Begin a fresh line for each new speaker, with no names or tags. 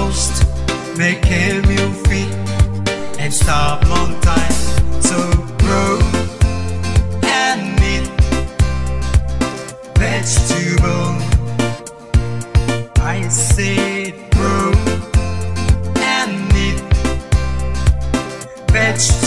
toast, make him you fit and stop long time. So grow and meat, vegetable. I said grow and meat, vegetable.